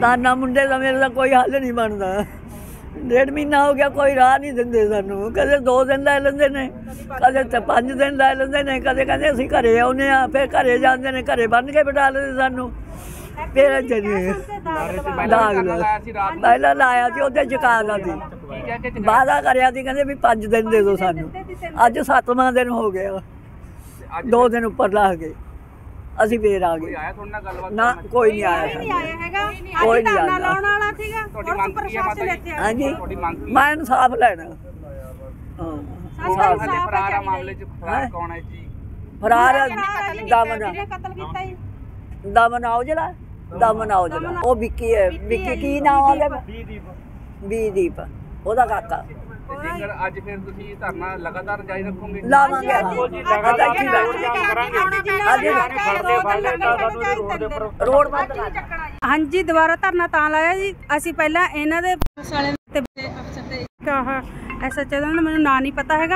ताना मुंडे का मेरे का कोई हल नहीं बनता। 1.5 महीना हो गया, कोई राह नहीं देंगे सानू। कदे 2 दिन लै लेंदे ने, कदे 5 दिन लै लेंदे ने, कदे कहंदे असीं घरे आउणे आ, फिर घरे जांदे ने, घरे बन के बिठा लेंदे सानू। फिर पहला लाया सी उहदे चकाना सी, वादा करिया सी, कहंदे भी 5 दिन दे दो सानू। अज 7वां दिन हो गया, 2 दिन उपर ला गए, ਅਸੀਂ ਫੇਰ ਆ ਗਏ। ਨਾ ਕੋਈ ਨਹੀਂ ਆਇਆ ਹੈਗਾ, ਕੋਈ ਨਹੀਂ ਆਇਆ ਲਾਉਣ ਵਾਲਾ ਸੀਗਾ। ਪੁਲਿਸ ਪ੍ਰਸ਼ਾਸਨ ਇੱਥੇ ਆ। ਹਾਂਜੀ, ਮੈਂ ਇਨਸਾਫ ਲੈਣਾ। ਹਾਂ, ਫਰਾਰ ਮਾਮਲੇ ਚ ਫਰਾਰ ਕੌਣ ਹੈ ਜੀ? ਫਰਾਰ ਦਮਨ, ਕਤਲ ਕੀਤਾ ਜੀ, ਦਮਨ ਔਜਲਾ, ਦਮਨ ਔਜਲਾ। ਉਹ ਵਿੱਕੀ ਹੈ, ਵਿੱਕੀ ਕੀ ਨਾਮ ਉਹਦਾ? ਬੀਦੀਪ, ਉਹਦਾ ਕਾਕਾ। ਜੇਕਰ ਅੱਜ ਫਿਰ ਤੁਸੀਂ ਧਰਨਾ ਲਗਾਤਾਰ ਜਾਰੀ ਰੱਖੋਗੇ? ਲਾਵਾਂਗੇ, ਰੋਡ ਬੰਦ ਕਰ। ਹਾਂਜੀ, ਦੁਬਾਰਾ ਧਰਨਾ ਤਾਂ ਲਾਇਆ ਜੀ। ਅਸੀਂ ਪਹਿਲਾਂ ਇਹਨਾਂ ਦੇ ਅਫਸਰ ਤੇ ਐਸਐਚਓ ਦਾ ਮੈਨੂੰ ਨਾਂ ਨਹੀਂ ਪਤਾ ਹੈਗਾ,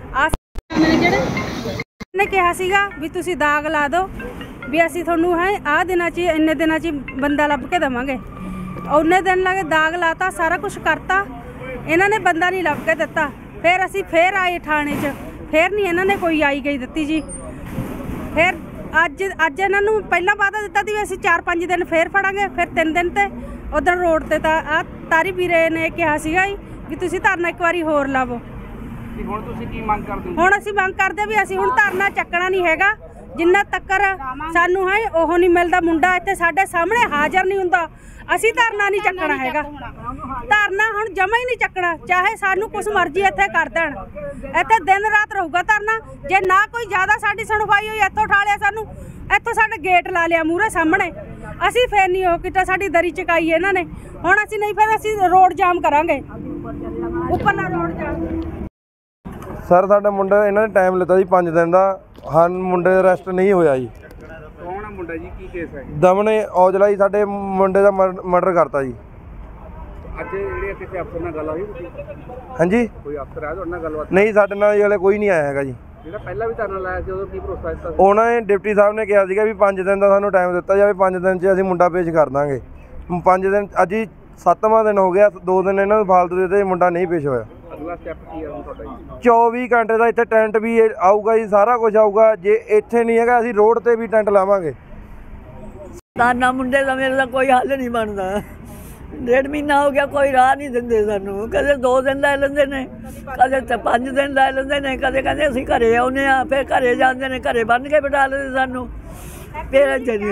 ਨੇ ਕਿਹਾ ਸੀਗਾ ਵੀ ਤੁਸੀਂ ਦਾਗ ਲਾ ਦਿਓ, ਵੀ ਅਸੀਂ ਤੁਹਾਨੂੰ ਹੈ ਆਹ ਦਿਨਾਂ 'ਚ ਇੰਨੇ ਦਿਨਾਂ 'ਚ ਬੰਦਾ ਲੱਭ ਕੇ ਦੇਵਾਂਗੇ। ਉਹਨੇ ਦਿਨ ਲੱਗੇ, ਦਾਗ ਲਾਤਾ, ਸਾਰਾ ਕੁਛ ਕਰਤਾ, ਇਹਨਾਂ ਨੇ ਬੰਦਾ ਨਹੀਂ ਲੱਭ ਕੇ ਦਿੱਤਾ। ਫਿਰ ਅਸੀਂ ਫੇਰ ਆਏ ਥਾਣੇ 'ਚ, ਫਿਰ ਨਹੀਂ ਇਹਨਾਂ ਨੇ ਕੋਈ ਆਈ ਗਈ ਦਿੱਤੀ ਜੀ। ਫਿਰ ਅੱਜ ਇਹਨਾਂ ਨੂੰ ਪਹਿਲਾਂ ਵਾਅਦਾ ਦਿੱਤਾ ਸੀ ਵੀ ਅਸੀਂ 4-5 ਦਿਨ ਫੇਰ ਫੜਾਂਗੇ, ਫਿਰ 3 ਦਿਨ ਤੇ ਉੱਧਰ ਰੋਡ ਤੇ ਤਾਂ ਆਹ ਤਾਰੀ ਵੀਰੇ ਨੇ ਕਿਹਾ ਸੀਗਾ ਜੀ ਵੀ ਤੁਸੀਂ ਧਰਨਾ ਇੱਕ ਵਾਰੀ ਹੋਰ ਲਾਵੋ। ਹੁਣ ਤੁਸੀਂ ਕੀ ਮੰਗ ਕਰਦੇ ਹੋ? ਹੁਣ ਅਸੀਂ ਮੰਗ ਕਰਦੇ ਵੀ ਅਸੀਂ ਹੁਣ ਧਰਨਾ ਚੱਕਣਾ ਨਹੀਂ ਹੈਗਾ ਜਿੰਨਾ ਤੱਕਰ ਸਾਨੂੰ ਹੈ ਉਹ ਨਹੀਂ ਮਿਲਦਾ। ਮੁੰਡਾ ਇੱਥੇ ਸਾਡੇ ਸਾਹਮਣੇ ਹਾਜ਼ਰ ਨਹੀਂ ਹੁੰਦਾ, ਅਸੀਂ ਧਰਨਾ ਨਹੀਂ ਚੱਕਣਾ ਹੈਗਾ। ਧਰਨਾ ਹੁਣ ਜਮਾ ਹੀ ਨਹੀਂ ਚੱਕਣਾ, ਚਾਹੇ ਸਾਨੂੰ ਕੁਛ ਮਰਜ਼ੀ ਇੱਥੇ ਕਰ ਦੇਣ। ਇੱਥੇ ਦਿਨ ਰਾਤ ਰਹੂਗਾ ਧਰਨਾ। ਜੇ ਨਾ ਕੋਈ ਜ਼ਿਆਦਾ ਸਾਡੀ ਸੁਣਵਾਈ ਹੋਈ, ਇੱਥੋਂ ਉਠਾ ਲਿਆ ਸਾਨੂੰ, ਇੱਥੋਂ ਸਾਡੇ ਗੇਟ ਲਾ ਲਿਆ ਮੂਹਰੇ ਸਾਹਮਣੇ, ਅਸੀਂ ਫਿਰ ਨਹੀਂ ਉਹ ਕੀਤਾ, ਸਾਡੀ ਦਰੀ ਚਕਾਈ ਇਹਨਾਂ ਨੇ। ਹੁਣ ਅਸੀਂ ਨਹੀਂ, ਫਿਰ ਅਸੀਂ ਰੋਡ ਜਾਮ ਕਰਾਂਗੇ, ਉੱਪਰਲਾ ਰੋਡ ਜਾਮ। ਸਰ ਸਾਡਾ ਮੁੰਡਾ ਇਹਨਾਂ ਨੇ ਟਾਈਮ ਲਿੱਤਾ ਜੀ 5 ਦਿਨ ਦਾ, ਹਾਂ ਮੁੰਡੇ ਦਾ ਅਰੈਸਟ ਨਹੀਂ ਹੋਇਆ ਜੀ। ਕੌਣ ਹੈ ਮੁੰਡਾ ਜੀ, ਕੀ ਕੇਸ ਹੈ? ਦਮਨ ਔਜਲਾ ਜੀ, ਸਾਡੇ ਮੁੰਡੇ ਦਾ ਮਰਡਰ ਕਰਤਾ ਜੀ। ਅੱਜ ਜਿਹੜੇ ਕਿਸੇ ਅਫਸਰ ਨਾਲ ਗੱਲ ਹੋਈ? ਹਾਂਜੀ, ਕੋਈ ਅਫਸਰ ਆਇਆ ਤੁਹਾਡੇ ਨਾਲ ਗੱਲਬਾਤ? ਨਹੀਂ, ਸਾਡੇ ਨਾਲ ਹਲੇ ਕੋਈ ਨਹੀਂ ਆਇਆ ਹੈਗਾ ਜੀ। ਜਿਹੜਾ ਪਹਿਲਾਂ ਵੀ ਧਰਨਾ ਲਾਇਆ ਸੀ ਉਦੋਂ ਕੀ ਭਰੋਸਾ ਦਿੱਤਾ ਸੀ? ਉਹਨਾਂ ਨੇ ਡਿਪਟੀ ਸਾਹਿਬ ਨੇ ਕਿਹਾ ਸੀਗਾ ਵੀ 5 ਦਿਨ ਦਾ ਸਾਨੂੰ ਟਾਈਮ ਦਿੱਤਾ ਜਾਵੇ, 5 ਦਿਨ 'ਚ ਅਸੀਂ ਮੁੰਡਾ ਪੇਸ਼ ਕਰ ਦਾਂਗੇ। 5 ਦਿਨ, ਅੱਜ ਹੀ 7ਵਾਂ ਦਿਨ ਹੋ ਗਿਆ, 2 ਦਿਨ ਇਹਨਾਂ ਨੂੰ ਫਾਲਤੂ ਦੇ ਦਿੱਤੇ, ਮੁੰਡਾ ਨਹੀਂ ਪੇਸ਼ ਹੋਇਆ। ਅਗਲਾ ਸਟੈਪ ਕੀ ਹੈ ਤੁਹਾਡਾ ਜੀ? 24 ਘੰਟੇ ਦਾ ਇੱਥੇ ਟੈਂਟ ਵੀ ਆਊਗਾ ਜੀ, ਸਾਰਾ ਕੁਝ ਆਊਗਾ। ਜੇ ਇੱਥੇ ਨਹੀਂ ਹੈਗਾ, ਅਸੀਂ ਰੋਡ ਤੇ ਵੀ ਟੈਂਟ ਲਾਵਾਂਗੇ। ਤਾਨਾ ਮੁੰਡੇ ਦਾ ਮੇਰੇ ਦਾ ਕੋਈ ਹੱਲ ਨਹੀਂ ਬਣਦਾ। 1.5 ਮਹੀਨਾ ਹੋ ਗਿਆ, ਕੋਈ ਰਾਹ ਨਹੀਂ ਦਿੰਦੇ ਸਾਨੂੰ। ਕਦੇ 2 ਦਿਨ ਲੈ ਲੈਂਦੇ ਨੇ, ਕਦੇ 5 ਦਿਨ ਲੈ ਲੈਂਦੇ ਨੇ, ਕਦੇ ਕਹਿੰਦੇ ਅਸੀਂ ਘਰੇ ਆਉਣੇ ਆ, ਫਿਰ ਘਰੇ ਜਾਂਦੇ ਨੇ, ਘਰੇ ਬੰਨ ਕੇ ਬਿਠਾ ਲੈਂਦੇ ਸਾਨੂੰ। ਫਿਰ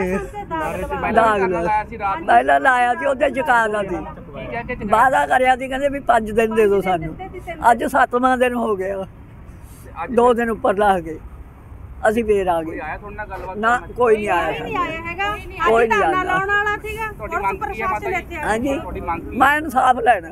ਪਹਿਲਾਂ ਲਾਇਆ ਸੀ ਉਹਦੇ ਚਕਾਨਾ ਸੀ, ਵਾਅਦਾ ਕਰਿਆ ਸੀ, ਕਹਿੰਦੇ ਵੀ 5 ਦਿਨ ਦੇ ਦੋ ਸਾਨੂੰ। ਅੱਜ 7ਵਾਂ ਦਿਨ ਹੋ ਗਿਆ, 2 ਦਿਨ ਉੱਪਰ ਲਾ ਗਏ, ਅਸੀਂ ਫੇਰ ਆ ਗਏ। ਨਾ ਕੋਈ ਨਹੀਂ ਆਇਆ ਹੈਗਾ, ਕੋਈ ਨਹੀਂ ਆਇਆ ਲਾਉਣ ਵਾਲਾ ਸੀਗਾ। ਪੁਲਿਸ ਪ੍ਰਸ਼ਾਸਨ ਇੱਥੇ ਆ। ਹਾਂਜੀ, ਮੈਂ ਇਨਸਾਫ ਲੈਣਾ।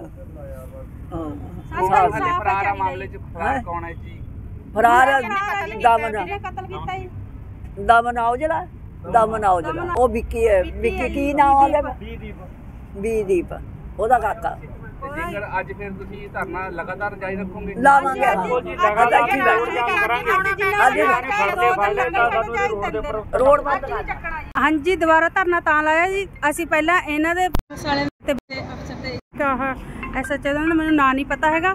ਹਾਂ, ਫਰਾਰ ਮਾਮਲੇ ਚ ਫਰਾਰ ਕੌਣ ਹੈ ਜੀ? ਫਰਾਰ ਦਮਨ, ਕਤਲ ਕੀਤਾ ਜੀ, ਦਮਨ ਔਜਲਾ, ਦਮਨ ਔਜਲਾ। ਉਹ ਵਿੱਕੀ ਹੈ, ਵਿੱਕੀ ਕੀ ਨਾਮ ਉਹਦਾ? ਬੀਦੀਪ, ਉਹਦਾ ਕਾਕਾ। ਜੇਕਰ ਅੱਜ ਫਿਰ ਤੁਸੀਂ ਧਰਨਾ ਲਗਾਤਾਰ ਜਾਰੀ ਰੱਖੋਗੇ? ਲਾਵਾਂਗੇ, ਰੋਡ ਬੰਦ ਕਰ। ਹਾਂਜੀ, ਦੁਬਾਰਾ ਧਰਨਾ ਤਾਂ ਲਾਇਆ ਜੀ। ਅਸੀਂ ਪਹਿਲਾਂ ਇਹਨਾਂ ਦੇ ਅਫਸਰ ਤੇ ਐਸਐਚਓ ਦਾ ਮੈਨੂੰ ਨਾਂ ਨਹੀਂ ਪਤਾ ਹੈਗਾ,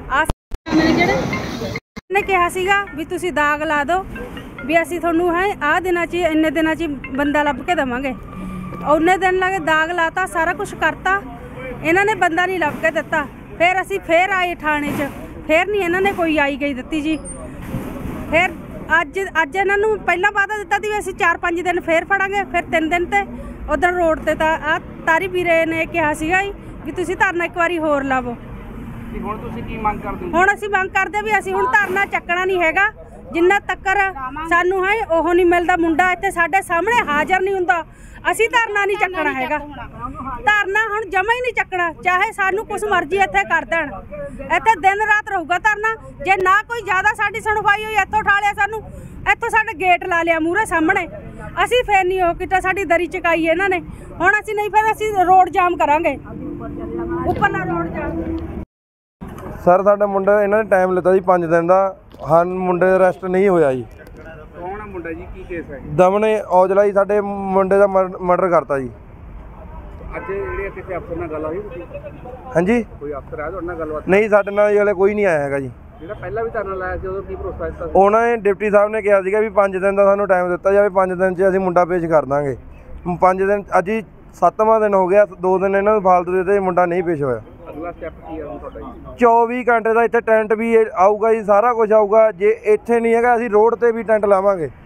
ਨੇ ਕਿਹਾ ਸੀਗਾ ਵੀ ਤੁਸੀਂ ਦਾਗ ਲਾ ਦਿਓ, ਵੀ ਅਸੀਂ ਤੁਹਾਨੂੰ ਹੈ ਆਹ ਦਿਨਾਂ 'ਚ ਇੰਨੇ ਦਿਨਾਂ 'ਚ ਬੰਦਾ ਲੱਭ ਕੇ ਦੇਵਾਂਗੇ। ਉਹਨੇ ਦਿਨ ਲੱਗੇ, ਦਾਗ ਲਾਤਾ, ਸਾਰਾ ਕੁਛ ਕਰਤਾ, ਇਹਨਾਂ ਨੇ ਬੰਦਾ ਨਹੀਂ ਲੱਭ ਕੇ ਦਿੱਤਾ। ਫਿਰ ਅਸੀਂ ਫੇਰ ਆਏ ਥਾਣੇ 'ਚ, ਫਿਰ ਨਹੀਂ ਇਹਨਾਂ ਨੇ ਕੋਈ ਆਈ ਗਈ ਦਿੱਤੀ ਜੀ। ਫਿਰ ਅੱਜ ਇਹਨਾਂ ਨੂੰ ਪਹਿਲਾਂ ਵਾਅਦਾ ਦਿੱਤਾ ਸੀ ਵੀ ਅਸੀਂ 4-5 ਦਿਨ ਫੇਰ ਫੜਾਂਗੇ, ਫਿਰ 3 ਦਿਨ ਤੇ ਉੱਧਰ ਰੋਡ ਤੇ ਤਾਂ ਆਹ ਤਾਰੀ ਵੀਰੇ ਨੇ ਕਿਹਾ ਸੀਗਾ ਜੀ ਵੀ ਤੁਸੀਂ ਧਰਨਾ ਇੱਕ ਵਾਰੀ ਹੋਰ ਲਾਵੋ। ਹੁਣ ਤੁਸੀਂ ਕੀ ਮੰਗ ਕਰਦੇ ਹੋ? ਹੁਣ ਅਸੀਂ ਮੰਗ ਕਰਦੇ ਵੀ ਅਸੀਂ ਹੁਣ ਧਰਨਾ ਚੱਕਣਾ ਨਹੀਂ ਹੈਗਾ ਜਿੰਨਾ ਤੱਕਰ ਸਾਨੂੰ ਹੈ ਉਹ ਨਹੀਂ ਮਿਲਦਾ। ਮੁੰਡਾ ਇੱਥੇ ਸਾਡੇ ਸਾਹਮਣੇ ਹਾਜ਼ਰ ਨਹੀਂ ਹੁੰਦਾ, ਅਸੀਂ ਧਰਨਾ ਨਹੀਂ ਚੱਕਣਾ ਹੈਗਾ। ਧਰਨਾ ਹੁਣ ਜਮਾ ਹੀ ਨਹੀਂ ਚੱਕਣਾ, ਚਾਹੇ ਸਾਨੂੰ ਕੁਛ ਮਰਜ਼ੀ ਇੱਥੇ ਕਰ ਦੇਣ। ਇੱਥੇ ਦਿਨ ਰਾਤ ਰਹੂਗਾ ਧਰਨਾ। ਜੇ ਨਾ ਕੋਈ ਜ਼ਿਆਦਾ ਸਾਡੀ ਸੁਣਵਾਈ ਹੋਈ, ਇੱਥੋਂ ਉਠਾ ਲਿਆ ਸਾਨੂੰ, ਇੱਥੋਂ ਸਾਡੇ ਗੇਟ ਲਾ ਲਿਆ ਮੂਹਰੇ ਸਾਹਮਣੇ, ਅਸੀਂ ਫਿਰ ਨਹੀਂ ਉਹ ਕੀਤਾ, ਸਾਡੀ ਦਰੀ ਚਕਾਈ ਇਹਨਾਂ ਨੇ। ਹੁਣ ਅਸੀਂ ਨਹੀਂ, ਫਿਰ ਅਸੀਂ ਰੋਡ ਜਾਮ ਕਰਾਂਗੇ, ਉੱਪਰਲਾ ਰੋਡ ਜਾਮ। ਸਰ ਸਾਡਾ ਮੁੰਡਾ ਇਹਨਾਂ ਨੇ ਟਾਈਮ ਲਿੱਤਾ ਜੀ 5 ਦਿਨ ਦਾ, ਹਾਂ ਮੁੰਡੇ ਦਾ ਅਰੈਸਟ ਨਹੀਂ ਹੋਇਆ ਜੀ। ਕੌਣ ਹੈ ਮੁੰਡਾ ਜੀ, ਕੀ ਕੇਸ ਹੈ? ਦਮਨ ਔਜਲਾ ਜੀ, ਸਾਡੇ ਮੁੰਡੇ ਦਾ ਮਰਡਰ ਕਰਤਾ ਜੀ। ਅੱਜ ਜਿਹੜੇ ਕਿਸੇ ਅਫਸਰ ਨਾਲ ਗੱਲ ਹੋਈ ਹਾਂਜੀ ਕੋਈ ਅਫਸਰ ਆਇਆ ਤੁਹਾਡੇ ਨਾਲ ਗੱਲਬਾਤ ਨਹੀਂ, ਸਾਡੇ ਨਾਲ ਜੀ ਹਲੇ ਕੋਈ ਨਹੀਂ ਆਇਆ ਹੈਗਾ ਜੀ। ਜਿਹੜਾ ਪਹਿਲਾਂ ਵੀ ਧਰਨਾ ਲਾਇਆ ਸੀ ਉਦੋਂ ਕੀ ਭਰੋਸਾ ਦਿੱਤਾ ਸੀ? ਉਹਨਾਂ ਨੇ ਡਿਪਟੀ ਸਾਹਿਬ ਨੇ ਕਿਹਾ ਸੀਗਾ ਵੀ 5 ਦਿਨ ਦਾ ਸਾਨੂੰ ਟਾਈਮ ਦਿੱਤਾ ਜਾਵੇ, 5 ਦਿਨ 'ਚ ਅਸੀਂ ਮੁੰਡਾ ਪੇਸ਼ ਕਰ ਦਾਂਗੇ। 5 ਦਿਨ ਅੱਜ ਹੀ 7ਵਾਂ ਦਿਨ ਹੋ ਗਿਆ, 2 ਦਿਨ ਇਹਨਾਂ ਨੂੰ ਫਾਲਤੂ ਦੇ ਦਿੱਤੇ, ਮੁੰਡਾ ਨਹੀਂ ਪੇਸ਼ ਹੋਇਆ। ਅਗਲਾ ਸਟੈਪ ਕੀ ਹੈ ਹੁਣ ਤੁਹਾਡਾ ਜੀ? 24 ਘੰਟੇ ਦਾ ਇੱਥੇ ਟੈਂਟ ਵੀ ਆਊਗਾ ਜੀ, ਸਾਰਾ ਕੁਝ ਆਊਗਾ। ਜੇ ਇੱਥੇ ਨਹੀਂ ਹੈਗਾ ਅਸੀਂ ਰੋਡ ਤੇ ਵੀ ਟੈਂਟ ਲਾਵਾਂਗੇ।